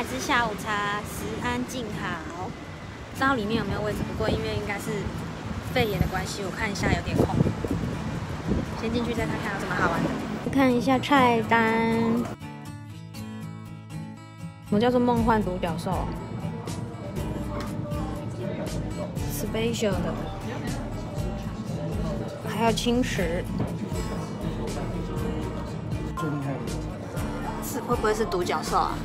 来吃下午茶，食安静好。不知道里面有没有位置，不过因为应该是肺炎的关系，我看一下有点空。先进去再看看有什么好玩的。看一下菜单，什么叫做梦幻独角兽 ？Special 的，还有轻食。 最厉害的是会不会是独角兽啊？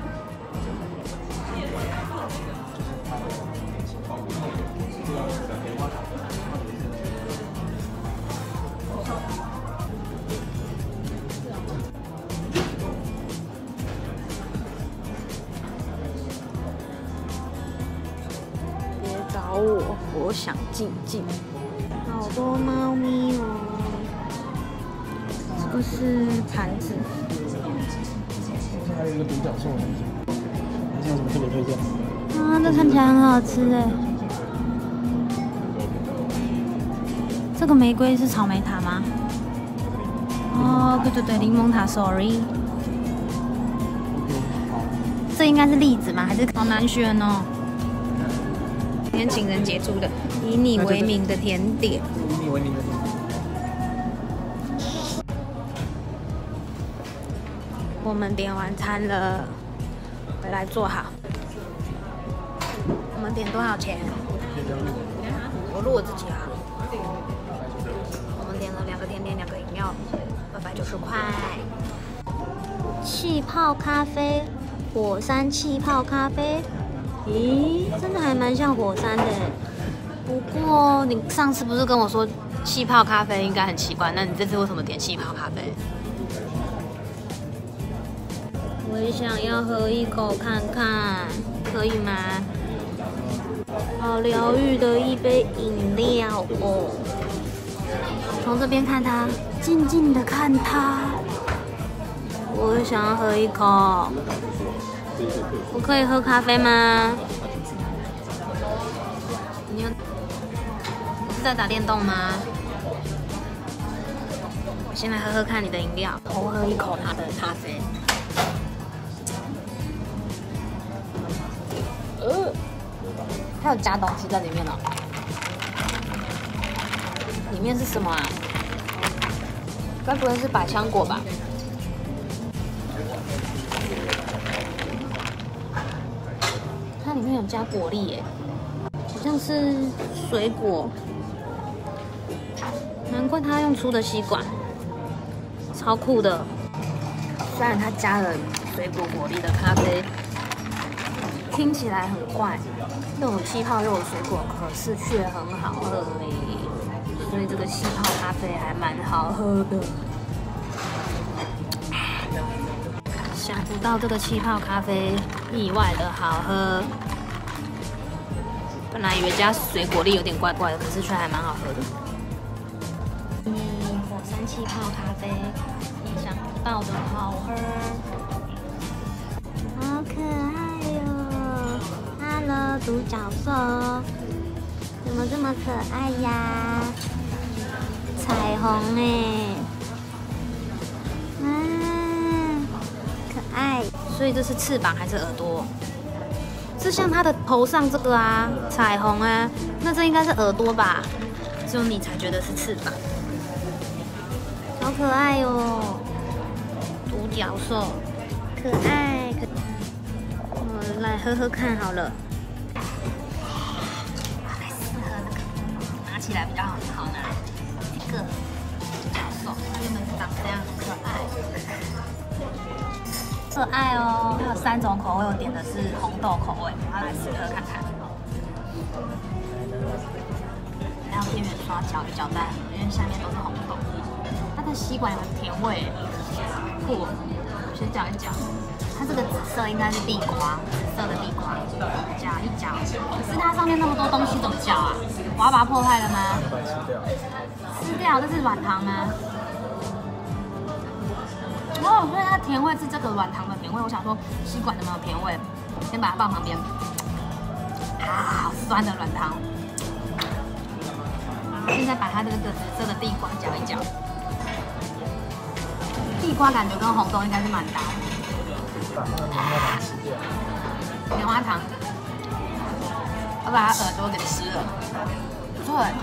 别找我，我想静静。好多猫咪哦。这个是盘子。 还有一个独角兽的东西，还是有什么特别推荐？ 啊，这看起来很好吃哎。这个玫瑰是草莓塔吗？哦，对对对，柠檬塔 ，sorry。这应该是栗子吗？还是好难选哦。今天情人节出的，以你为名的甜点。 以你为名的甜点。 我们点完餐了，回来坐好。我们点多少钱？我录我自己啊。我们点了2个甜点，2个饮料，290块。气泡咖啡，火山气泡咖啡。咦，真的还蛮像火山的。不过你上次不是跟我说气泡咖啡应该很奇怪，那你这次为什么点气泡咖啡？我也想要喝一口看看，可以吗？好疗愈的一杯饮料哦。从这边看它，静静的看它。我也想要喝一口。我可以喝咖啡吗？你是在打电动吗？我先来喝喝看你的饮料，偷喝一口它的咖啡。它有加东西在里面哦。里面是什么啊？该不会是百香果吧？它里面有加果粒耶，好像是水果。难怪它用粗的吸管，超酷的。虽然它加了水果果粒的咖啡，听起来很怪，又有气泡又有水果，可是却很好喝诶。所以这个气泡咖啡还蛮好喝的。想不到这个气泡咖啡意外的好喝。本来以为加水果粒有点怪怪的，可是却还蛮好喝的。火山气泡咖啡，意想不到的好喝，好可爱哟！Hello， 独角兽，怎么这么可爱呀？彩虹哎，可爱。所以这是翅膀还是耳朵？是像它的头上这个啊，彩虹啊，那这应该是耳朵吧？只有你才觉得是翅膀，好可爱哦！独角兽，可爱。我来喝喝看好了。来试喝那个，拿起来比较好拿。这个独角兽，它原本是长这样，可爱。可爱哦，还有3种口味，我点的是红豆口味，我要来试喝看看。然后边缘刷搅一搅拌，因为下面都是红豆。它的吸管有甜味，酷。先搅一搅，它这个紫色应该是地瓜，紫色的地瓜，搅一搅。可是它上面那么多东西怎么搅啊？我要把它破坏了吗？吃掉，这是软糖吗？哦，所以它甜味是这个软糖的甜味。我想说吸管有没有甜味？先把它放旁边。啊，好酸的软糖。现在把它这个紫色的地瓜搅一搅。地瓜感觉跟红豆应该是蛮搭的。 棉花糖，我把它耳朵给吃了，不错哎。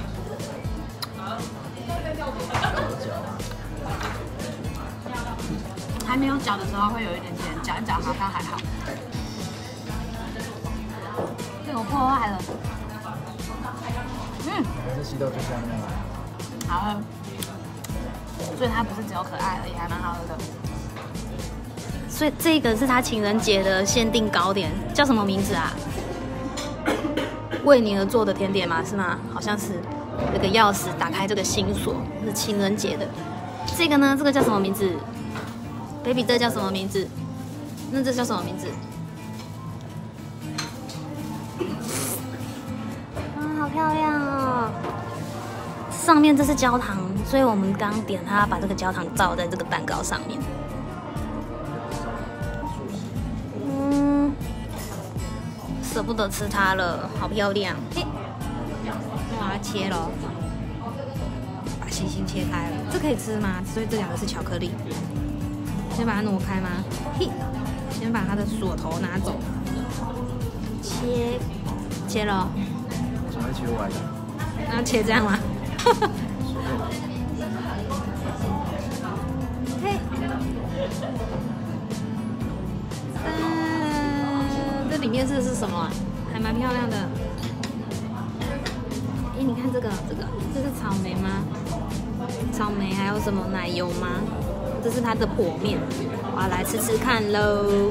还没有嚼的时候会有一点点，嚼一嚼好像还好。被我破坏了。 还是吸到最下面了。 好喝，所以它不是只有可爱而已，还蛮好喝的。所以这个是他情人节的限定糕点，叫什么名字啊？为你而做的甜点吗？是吗？好像是。有个钥匙打开这个心锁，是情人节的。这个呢？这个叫什么名字 ？baby， 这叫什么名字？那这叫什么名字？啊，好漂亮哦！上面这是焦糖，所以我们刚点它，把这个焦糖罩在这个蛋糕上面。舍不得吃它了，好漂亮！嘿，把它切了，把星星切开了，这可以吃吗？所以这两个是巧克力，先把它挪开吗？嘿，先把它的锁头拿走，切了， 怎么会切歪的？ 然后切这样吗？嘿，这里面是什么啊？还蛮漂亮的。哎，你看这是草莓吗？草莓还有什么奶油吗？这是它的剖面，我要来吃吃看喽。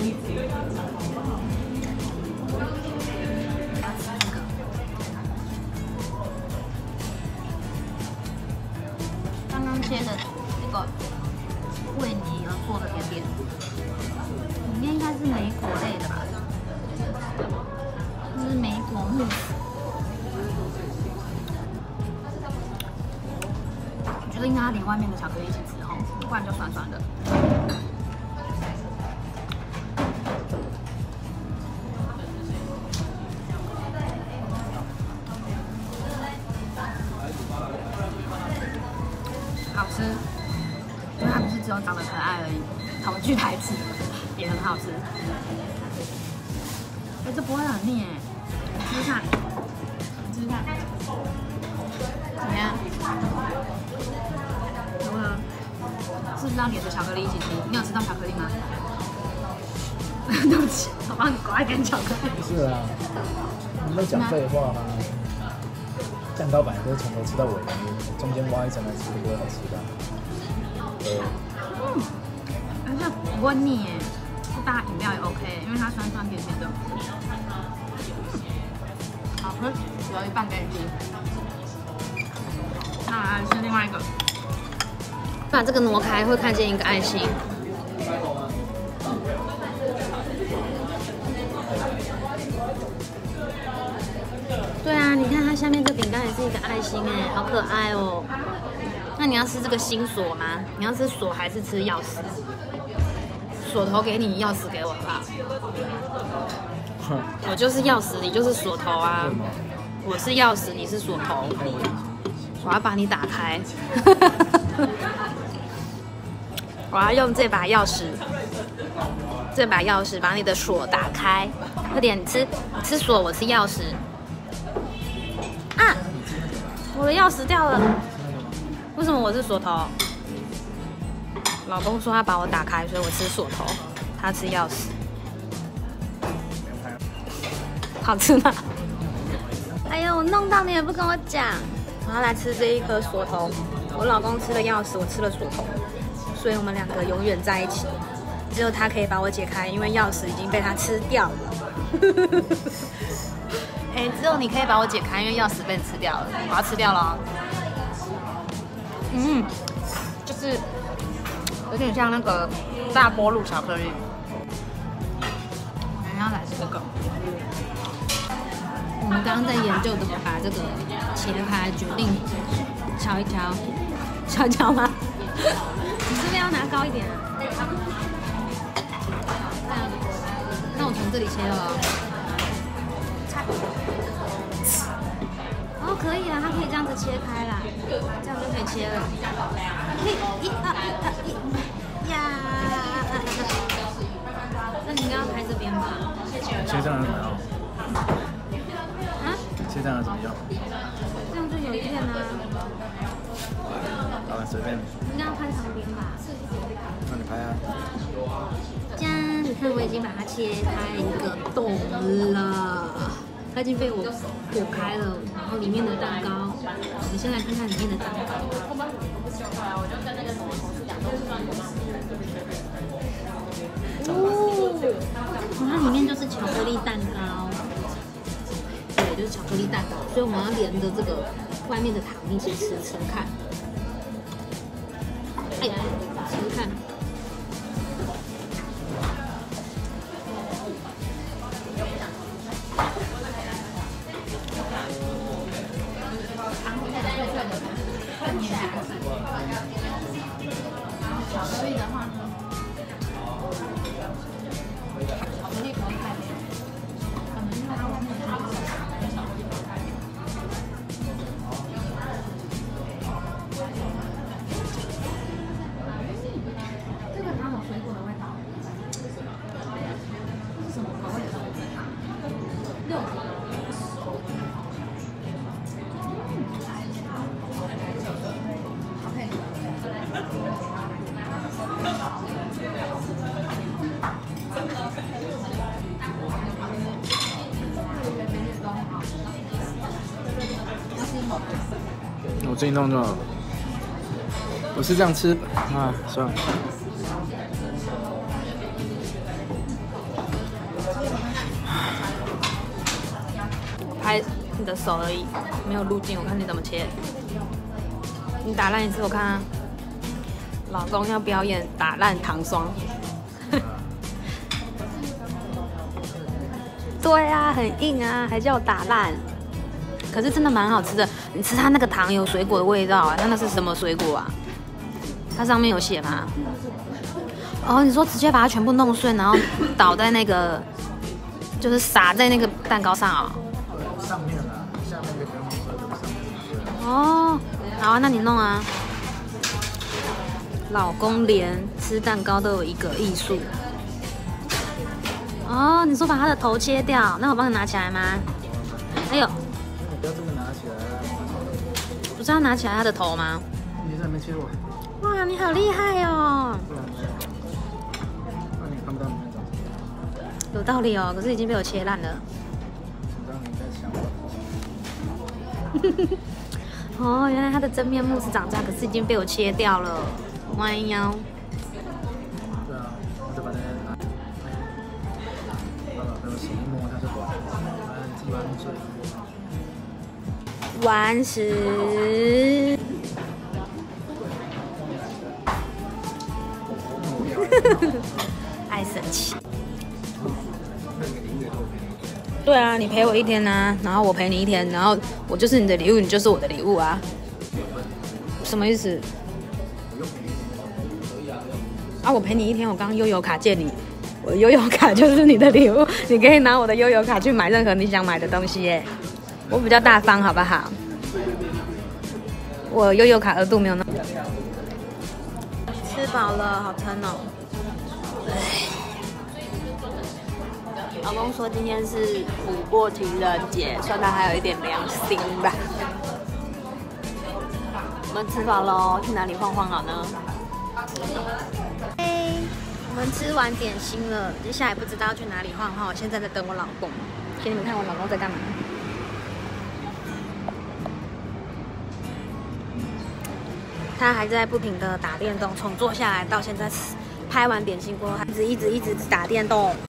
刚刚切的这个为你而做的甜点，里面应该是莓果类的吧？这是莓果慕斯。我觉得应该要连外面的巧克力一起吃吼，不然就酸酸的。好吃，因为它不是只有长得可爱而已，好句台词也很好吃。哎，这不会很腻哎，你试试看，你试试看，怎么样？如何？是不是要连着巧克力一起吃？你有吃到巧克力吗？对不起，我帮你刮一点巧克力。 不是啊，你在讲废话吗？蛋糕本来都是从头吃到尾的，你中间挖一层来吃，不会好吃的。 而且不会腻耶，大饮料也 OK， 因为它酸酸甜甜的，好吃，留一半给你吃。那我来吃另外一个，把这个挪开会看见一个爱心。对啊，你看它下面这饼干也是一个爱心哎，好可爱哦。那你要吃这个心锁吗？你要吃锁还是吃钥匙？锁头给你，钥匙给我，好不好？我就是钥匙，你就是锁头啊。我是钥匙，你是锁头。我要把你打开。我要用这把钥匙，把你的锁打开。快点，你吃锁，我吃钥匙。啊！我的钥匙掉了。为什么我是锁头？老公说他把我打开，所以我吃锁头，他吃钥匙。好吃吗？哎呀，我弄到你也不跟我讲。我要来吃这一颗锁头，我老公吃了钥匙，我吃了锁头，所以我们两个永远在一起。只有他可以把我解开，因为钥匙已经被他吃掉了。哎，只有你可以把我解开，因为钥匙被你吃掉了。我要吃掉了哦。就是有点像那个大波露巧克力。我们要来吃这个。我们刚刚在研究怎么把这个切开，决定敲一敲，敲一敲吗？你是不是要拿高一点啊？这样，那我从这里切了。哦，可以啊，它可以这样子切开啦，这样就可以切了。嘿，呀！ 那你应该要开这边吧？ 切这样怎么样？ 啊？ 切这样怎么样？ 这样就有一片啊。 好了，随便。 应该要拍旁边吧？ 那你拍啊。 这样，你看我已经把它切开一个洞了，它已经被我剖开了，然后里面的蛋糕，我们先来看看里面的蛋糕。哦，它里面就是巧克力蛋糕，对，就是巧克力蛋糕，所以我们要连着这个外面的糖一起吃吃看。哎，吃看。所以的话呢，巧克力口感，可能因为它外面糖少，这个糖有水果的味道，是什么口味的？柚子。 我自己弄就好了。我是这样吃啊，算了。 我拍你的手而已，没有路径，我看你怎么切。你打烂一次，我看啊。老公要表演打烂糖霜。对啊，很硬啊，还叫我打烂。可是真的蛮好吃的，你吃它那个糖有水果的味道啊，那是什么水果啊？它上面有写吗？哦，你说直接把它全部弄碎，然后倒在那个，就是撒在那个蛋糕上啊？ 上面啊，下面就不用弄了，上面。 哦，好啊，那你弄啊。老公连吃蛋糕都有一个艺术。哦，你说把他的头切掉，那我帮你拿起来吗？哎呦， 你不要这么拿起来啊！ 不是要拿起来他的头吗？ 你在那边切我。 哇，你好厉害哦！ 不然呢？那你看不到里面长什么样？ 有道理哦，可是已经被我切烂了。 你让你在想我。 哦，原来他的真面目是长这样，可是已经被我切掉了。弯腰。 对啊，我就把那个拿，把老手一摸它就短，自己把它弄碎。 完食。爱生气。对啊，你陪我一天啊，然后我陪你一天，然后我就是你的礼物，你就是我的礼物啊。什么意思？啊，我陪你一天，我刚刚悠游卡借你，我的悠游卡就是你的礼物，你可以拿我的悠游卡去买任何你想买的东西耶。我比较大方，好不好？我悠游卡额度没有那么。吃饱了，好撑哦。老公说今天是补过情人节，算他还有一点良心吧。我们吃饱喽，去哪里晃晃好呢？我们吃完点心了，接下来不知道要去哪里晃晃。我现在在等我老公，给你们看我老公在干嘛。他还在不停的打电动，从坐下来到现在拍完点心过后，还一直打电动。